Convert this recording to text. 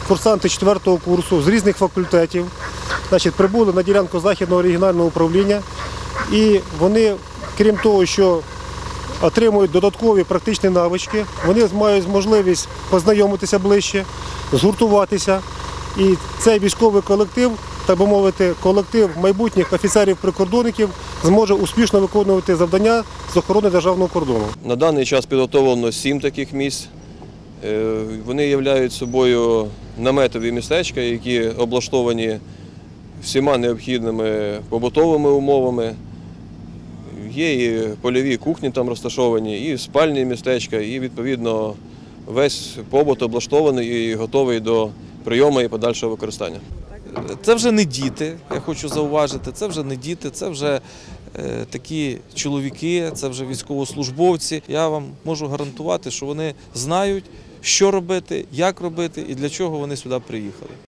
курсанти 4-го курсу з різних факультетів прибули на ділянку Західного регіонального управління. І вони, крім того, що отримують додаткові практичні навички, вони мають можливість познайомитися ближче, згуртуватися. І цей військовий колектив, так би мовити, колектив майбутніх офіцерів-прикордонників зможе успішно виконувати завдання з охорони державного кордону. На даний час підготовлено 7 таких місць. Вони являють собою наметові містечка, які облаштовані всіма необхідними побутовими умовами. Є і польові кухні там розташовані, і спальні містечка, і відповідно весь побут облаштований і готовий до прийому і подальшого використання. Це вже не діти, я хочу зауважити, це вже не діти, це вже такі чоловіки, це вже військовослужбовці. Я вам можу гарантувати, що вони знають, що робити, як робити і для чого вони сюди приїхали.